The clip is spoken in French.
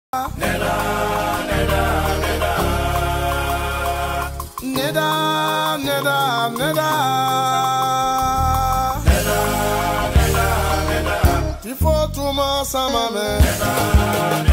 Neda, neda, neda. Neda, neda, neda. Neda, neda, neda. Il faut tout m'en s'en m'amener. Neda,